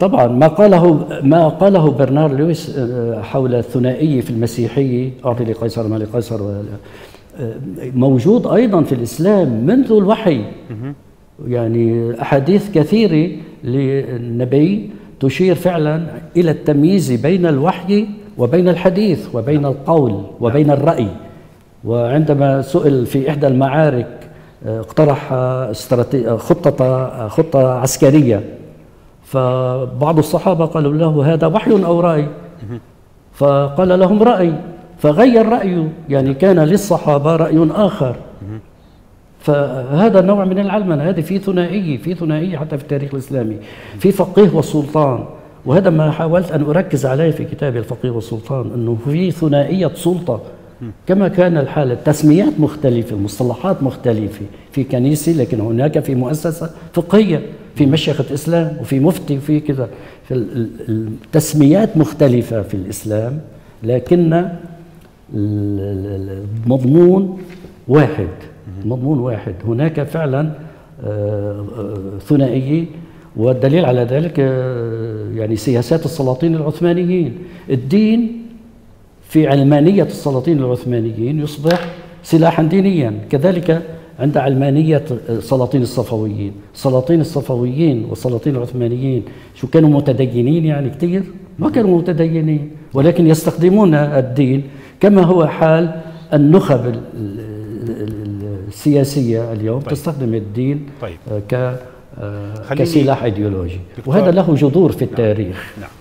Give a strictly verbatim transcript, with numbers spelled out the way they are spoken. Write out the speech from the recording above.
طبعا ما قاله ما قاله برنار لويس حول الثنائي في المسيحية، أعطي لقيصر ما لقيصر، موجود أيضا في الإسلام منذ الوحي. يعني أحاديث كثيرة للنبي تشير فعلا إلى التمييز بين الوحي وبين الحديث وبين القول وبين الرأي. وعندما سئل في إحدى المعارك اقترح خطة خطة عسكرية، فبعض الصحابة قالوا له هذا وحي أو رأي؟ فقال لهم رأي، فغير رأيه، يعني كان للصحابة رأي آخر. فهذا نوع من العلمنة، هذه في ثنائية في ثنائية حتى في التاريخ الإسلامي، في فقيه والسلطان. وهذا ما حاولت أن أركز عليه في كتابي الفقيه والسلطان، أنه في ثنائية سلطة كما كان الحال. التسميات مختلفة، المصطلحات مختلفة في كنيسة، لكن هناك في مؤسسة فقهية، في مشيخة إسلام وفي مفتي وفي كذا. التسميات مختلفة في الإسلام، لكن المضمون واحد، مضمون واحد. هناك فعلا ثنائية، والدليل على ذلك يعني سياسات السلاطين العثمانيين. الدين في علمانية السلاطين العثمانيين يصبح سلاحا دينيا، كذلك عند علمانية السلاطين الصفويين. السلاطين الصفويين والسلاطين العثمانيين شو كانوا متدينين؟ يعني كثير ما كانوا متدينين، ولكن يستخدمون الدين كما هو حال النخب السياسية اليوم. طيب. تستخدم الدين طيب. ك كسلاح ايديولوجي، وهذا له جذور في التاريخ. نعم. نعم.